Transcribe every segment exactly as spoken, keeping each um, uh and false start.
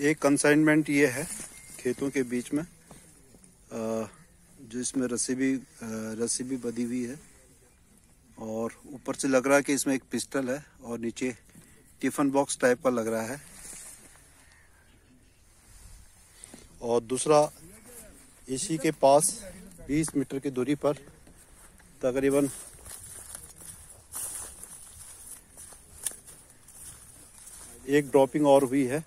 एक कंसाइनमेंट ये है खेतों के बीच में, जिसमें रस्सी भी रस्सी भी बंधी हुई है और ऊपर से लग रहा है कि इसमें एक पिस्टल है और नीचे टिफिन बॉक्स टाइप का लग रहा है। और दूसरा इसी के पास बीस मीटर की दूरी पर तकरीबन एक ड्रॉपिंग और हुई है,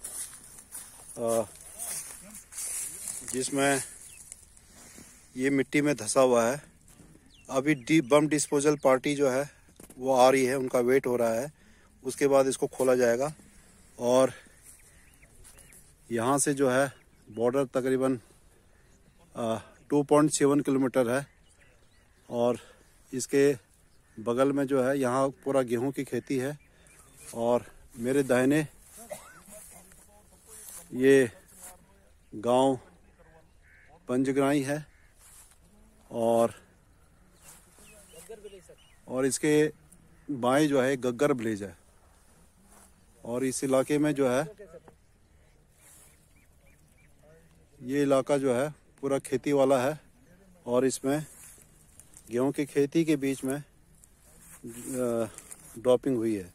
जिसमें ये मिट्टी में धंसा हुआ है। अभी डी बम डिस्पोजल पार्टी जो है वो आ रही है, उनका वेट हो रहा है, उसके बाद इसको खोला जाएगा। और यहाँ से जो है बॉर्डर तकरीबन टू पॉइंट सेवन किलोमीटर है और इसके बगल में जो है यहाँ पूरा गेहूं की खेती है। और मेरे दाहिने ये गांव पंजगराई है और और इसके बाएं जो है गग्गर विलेज है। और इस इलाके में जो है ये इलाका जो है पूरा खेती वाला है और इसमें गेहूं की खेती के बीच में ड्रॉपिंग हुई है।